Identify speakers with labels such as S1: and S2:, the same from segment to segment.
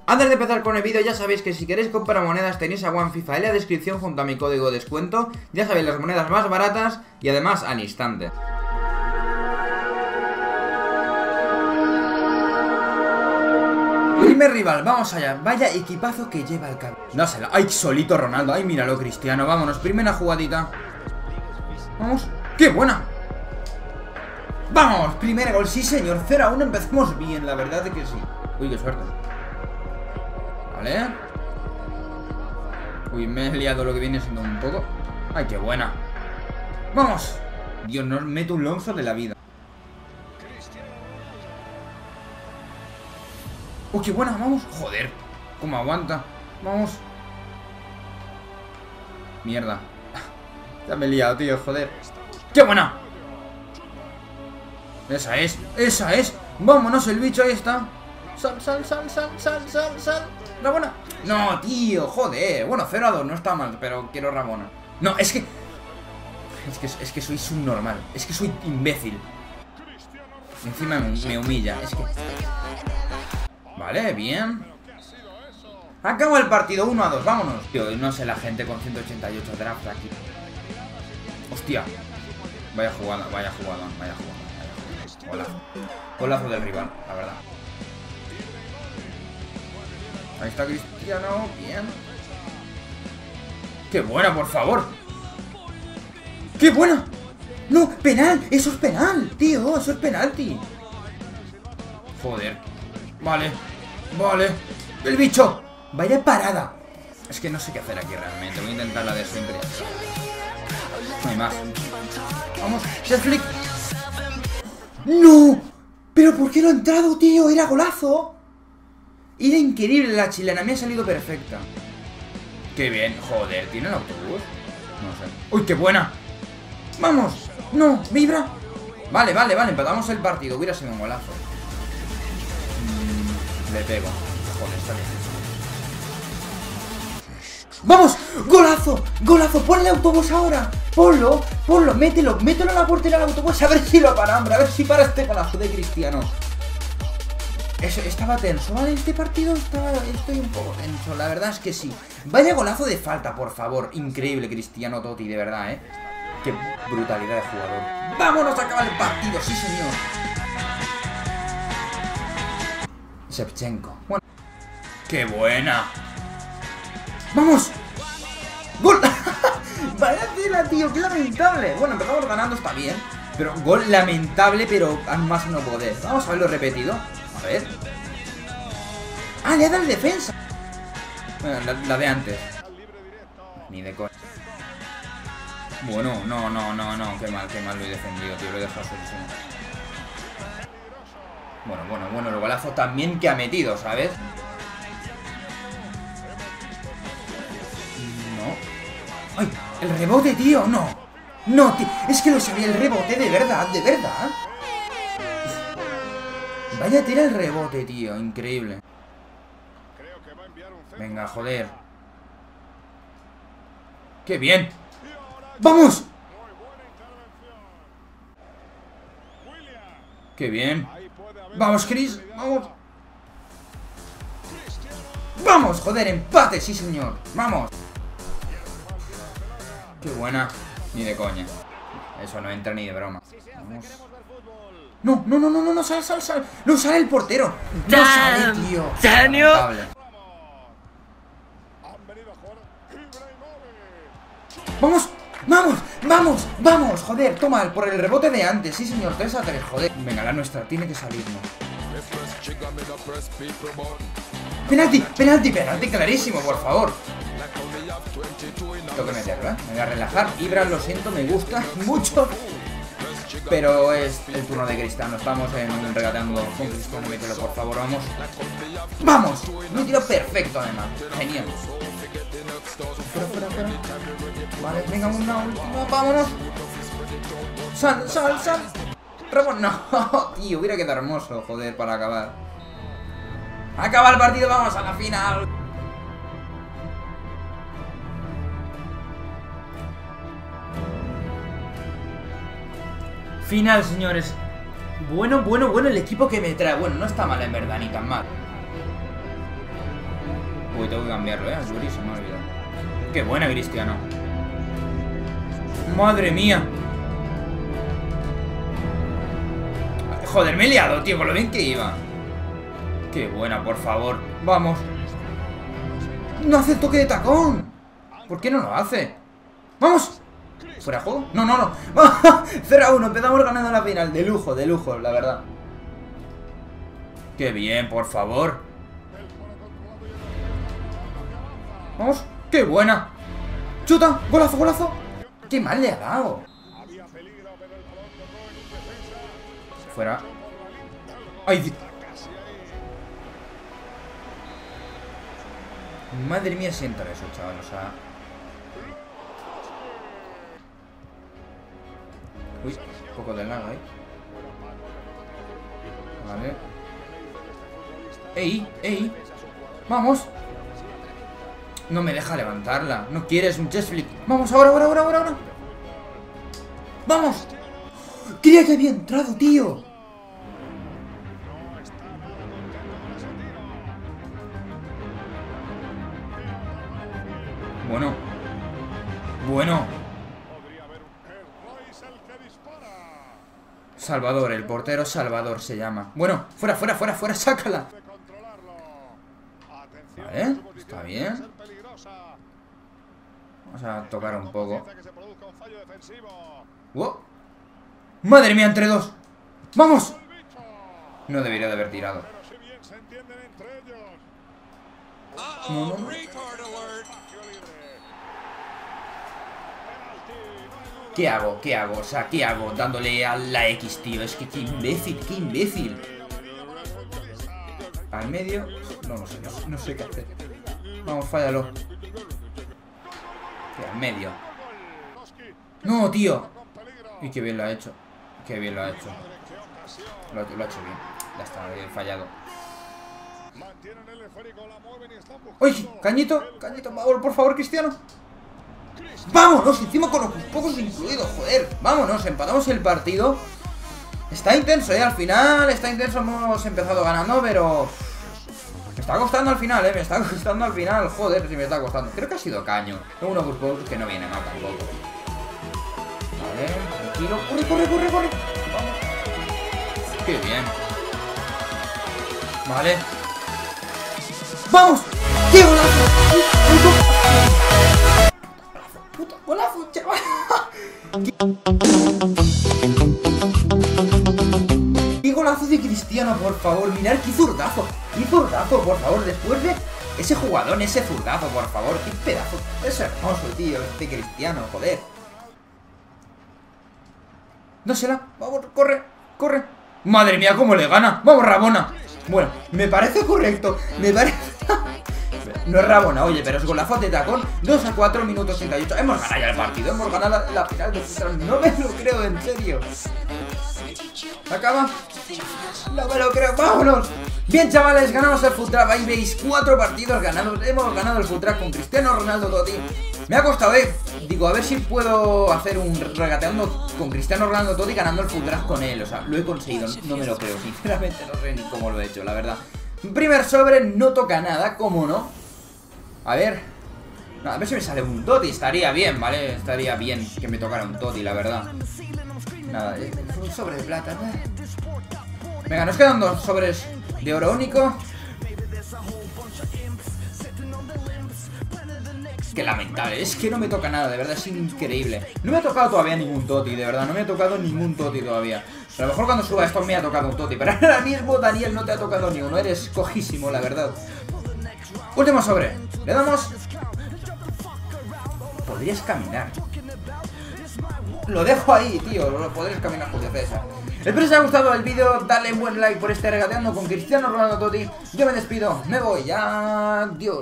S1: Antes de empezar con el vídeo, ya sabéis que si queréis comprar monedas tenéis a OneFifa en la descripción junto a mi código de descuento. Ya sabéis, las monedas más baratas y además al instante. Primer rival, vamos allá. Vaya equipazo que lleva el cabrón. Dásela. Ay, solito Ronaldo. Ay, míralo, Cristiano. Vámonos, primera jugadita. Vamos. ¡Qué buena! ¡Vamos! Primer gol, sí señor. 0-1, empezamos bien, la verdad es que sí. Uy, qué suerte. Vale. Uy, me he liado lo que viene siendo un poco. ¡Ay, qué buena! ¡Vamos! Dios, nos meto un lonzo de la vida. ¡Oh, qué buena! ¡Vamos! ¡Joder! ¿Cómo aguanta? ¡Vamos! ¡Mierda! Ya me he liado, tío, joder. ¡Qué buena! ¡Esa es! ¡Esa es! ¡Vámonos, el bicho! Ahí está. ¡Sal, sal, sal, sal, sal, sal, sal! ¡Rabona! ¡No, tío! ¡Joder! Bueno, 0-2, no está mal, pero quiero Rabona. No, es que soy subnormal. Es que soy imbécil. Encima me humilla. Es que... Vale, bien. Acaba el partido, 1-2, vámonos. Tío, no sé la gente con 188 draft aquí. Hostia. Vaya jugada, vaya jugada, vaya jugada. Golazo. Golazo del rival, la verdad. Ahí está Cristiano, bien. ¡Qué buena, por favor! ¡Qué buena! ¡No! ¡Penal! ¡Eso es penal, tío! ¡Eso es penalti! Joder. Vale, vale. ¡El bicho! ¡Vaya parada! Es que no sé qué hacer aquí realmente. Voy a intentar la de siempre. No hay más. Vamos, set flick. ¡No! ¿Pero por qué no ha entrado, tío? ¡Era golazo! Era increíble la chilena. Me ha salido perfecta. ¡Qué bien! Joder, ¿tiene el autobús? No sé. ¡Uy, qué buena! ¡Vamos! ¡No! ¡Vibra! Vale, vale, vale. Empatamos el partido. Hubiera sido un golazo. Le pego. Joder, está bien. ¡Vamos! ¡Golazo! ¡Golazo! ¡Ponle autobús ahora! ¡Ponlo! ¡Ponlo! ¡Mételo! ¡Mételo a la portería del autobús! A ver si lo para, hombre. A ver si para este golazo de Cristiano. Eso, estaba tenso, ¿vale? Este partido estoy un poco tenso. La verdad es que sí. Vaya golazo de falta, por favor. Increíble, Cristiano Totti, de verdad, ¿eh? Qué brutalidad de jugador. ¡Vámonos a acabar el partido! ¡Sí, señor! Shevchenko. Bueno. ¡Qué buena! ¡Vamos! ¡Gol! Vaya tela, tío, qué lamentable. Bueno, empezamos ganando, está bien. Pero gol lamentable, pero más no poder. Vamos a verlo repetido. A ver. ¡Ah, le ha dado el defensa! Bueno, la de antes. Ni de coña. Bueno, no. Qué mal lo he defendido, tío. Lo he dejado solo. Bueno, el golazo también que ha metido, ¿sabes? No. ¡Ay! ¡El rebote, tío! ¡No! ¡No, tío! Es que lo sabía el rebote, de verdad, de verdad. Vaya tira el rebote, tío. Increíble. Venga, joder. ¡Qué bien! ¡Vamos! ¡Qué bien! ¡Vamos, Chris! ¡Vamos! ¡Vamos! ¡Joder! ¡Empate! ¡Sí, señor! ¡Vamos! ¡Qué buena! Ni de coña. Eso no entra ni de broma. Vamos. ¡No! ¡Sal! ¡No sale el portero! ¡No sale, tío! ¡Vamos! ¡Vamos! ¡Joder! Toma, por el rebote de antes. Sí, señor, 3-3, joder. Venga, la nuestra, tiene que salirnos. ¡Penalti clarísimo, por favor! Tengo que meterlo, ¿eh? Me voy a relajar. Ibra, lo siento, me gusta mucho. Pero es el turno de Cristiano. Estamos regateando con Cristiano. Mételo, por favor, vamos. ¡Vamos! Un tiro perfecto, además. Genial. Fuera. Vale, venga, una última. ¡Vámonos! ¡Sal! No, tío, hubiera quedado hermoso, joder, para acabar. ¡Acaba el partido! ¡Vamos a la final! Final, señores. Bueno, el equipo que me trae. Bueno, no está mal en verdad, ni tan mal. Uy, tengo que cambiarlo, el Yuri se me ha olvidado. Qué buena, Cristiano. Madre mía. Joder, me he liado, tío, con lo bien que iba. Qué buena, por favor. Vamos. No hace el toque de tacón. ¿Por qué no lo hace? ¡Vamos! ¿Fuera de juego? No, no, no. 0-1, empezamos ganando la final. De lujo, la verdad. Qué bien, por favor. Vamos. ¡Qué buena! ¡Chuta! ¡Golazo, golazo! ¡Qué mal le ha dado! Fuera. ¡Ay! Madre mía, si entra eso, chaval. O sea... Uy, un poco de lag ahí. Vale. ¡Ey! ¡Ey! ¡Vamos! No me deja levantarla. No quieres un chest flip. ¡Vamos! ¡Ahora! ¡Vamos! ¡Creía que había entrado, tío! Bueno. Salvador, el portero Salvador se llama. Bueno, fuera, sácala. Vale, está bien. Vamos a tocar un poco. ¡Wow! ¡Madre mía, entre dos! ¡Vamos! No debería de haber tirado. No. ¿Qué hago? O sea, ¿qué hago? Dándole a la X, tío. Es que qué imbécil. Al medio. No sé qué hacer. Vamos, fállalo. Al medio. No, tío. Y qué bien lo ha hecho. Lo ha hecho bien. Ya está, he fallado. ¡Uy! Cañito, por favor, Cristiano. ¡Vámonos! Encima con los pocos incluidos, joder. Vámonos, empatamos el partido. Está intenso, al final. Hemos empezado ganando, pero... Me está costando al final, Joder, si me está costando. Creo que ha sido caño. Uno que no viene mal tampoco. Vale, tranquilo. ¡Corre! Vamos. ¡Qué bien! Vale. ¡Vamos! ¡Qué golazo! ¡Puta golazo, chaval! ¡Qué golazo de Cristiano, por favor! Mirad qué zurdazo. Por favor. Después de ese jugadón, ese zurdazo, por favor. ¡Qué pedazo! Es hermoso, tío, este Cristiano, joder. Dásela. Vamos, corre. Madre mía, cómo le gana. Vamos, Rabona. Bueno, me parece correcto. No es Rabona, oye, pero es golazo de tacón. 2-4 minutos 38. Hemos ganado ya el partido. Hemos ganado la final de Futsal. No me lo creo, en serio. ¿Acaba? No me lo creo. ¡Vámonos! Bien, chavales, ganamos el Futsal. Ahí veis, 4 partidos ganados. Hemos ganado el Futsal con Cristiano Ronaldo Totti. Me ha costado, digo, a ver si puedo hacer un regateando con Cristiano Ronaldo Totti ganando el Futsal con él. O sea, lo he conseguido. No me lo creo, sinceramente. No sé ni cómo lo he hecho, la verdad. Primer sobre, no toca nada, ¿cómo no? A ver. No, a ver si me sale un Totti. Estaría bien, ¿vale? Estaría bien que me tocara un Totti, la verdad. Nada, un sobre de plata, ¿no? Venga, nos quedan 2 sobres de oro único. Qué lamentable, es que no me toca nada, de verdad, es increíble. No me ha tocado todavía ningún Totti, de verdad, no me ha tocado ningún Totti todavía. A lo mejor cuando suba esto me ha tocado un Totti, pero ahora mismo, Daniel, no te ha tocado ni uno, eres cojísimo, la verdad. Último sobre, le damos. Podrías caminar. Lo dejo ahí, tío, lo podrías caminar, Julio César. Espero que os haya gustado el vídeo, dale un buen like por este regateando con Cristiano Ronaldo Totti. Yo me despido, me voy, adiós.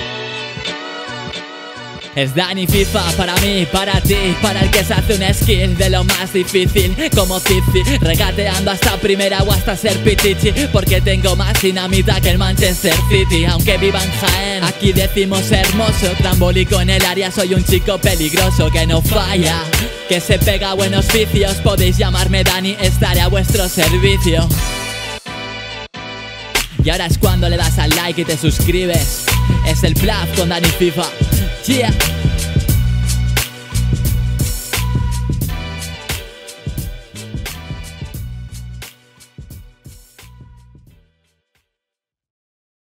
S2: Es Dani FIFA para mí, para ti, para el que se hace una skill de lo más difícil, como Cici, regateando hasta primera o hasta ser pitichi, porque tengo más dinamita que el Manchester City. Aunque viva en Jaén, aquí decimos hermoso, trambólico en el área, soy un chico peligroso que no falla, que se pega a buenos vicios. Podéis llamarme Dani, estaré a vuestro servicio. Y ahora es cuando le das al like y te suscribes. Es el Bluff con Dani FIFA. Yeah.